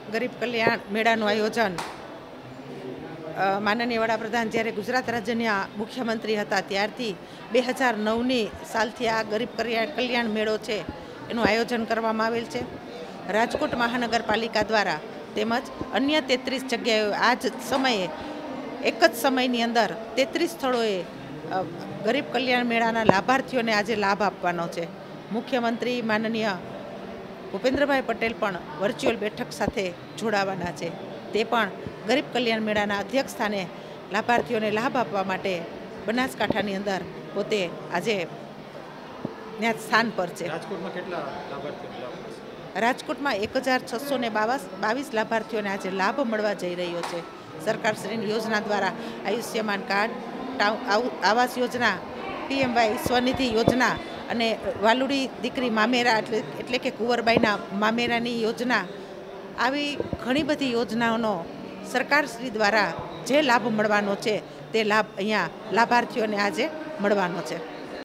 ગરીબ કલ્યાણ મેળાનું આયોજન માનનીય વડાપ્રધાન જ્યારે ગુજરાત રાજ્યના મુખ્યમંત્રી હતા ત્યારથી 2009ની સાલથી આ ગરીબ કલ્યાણ મેળો છે એનું આયોજન કરવામાં આવેલ છે. રાજકોટ મહાનગરપાલિકા દ્વારા તેમજ અન્ય 33 જગ્યાએ આ જ સમયે એક જ સમયની અંદર 33 સ્થળોએ ગરીબ કલ્યાણ મેળાના લાભાર્થીઓને આજે લાભ આપવાનો છે. મુખ્યમંત્રી માનનીય ભૂપેન્દ્રભાઈ પટેલ પણ વર્ચ્યુઅલ બેઠક સાથે જોડાવાના છે. તે પણ ગરીબ કલ્યાણ મેળાના અધ્યક્ષ સ્થાને લાભાર્થીઓને લાભ આપવા માટે બનાસકાંઠાની અંદર પોતે આજે ત્યાં સ્થાન પર છે. રાજકોટમાં કેટલા લાભાર્થીઓ? રાજકોટમાં 1622 લાભાર્થીઓને આજે લાભ મળવા જઈ રહ્યો છે. સરકારશ્રીની યોજના દ્વારા આયુષ્યમાન કાર્ડ, આવાસ યોજના, PMY સ્વનિધિ યોજના અને વાલુડી દીકરી મામેરા એટલે કે કુંવરબાઈના મામેરાની યોજના, આવી ઘણી બધી યોજનાઓનો સરકારશ્રી દ્વારા જે લાભ મળવાનો છે તે લાભ અહીંયા લાભાર્થીઓને આજે મળવાનો છે.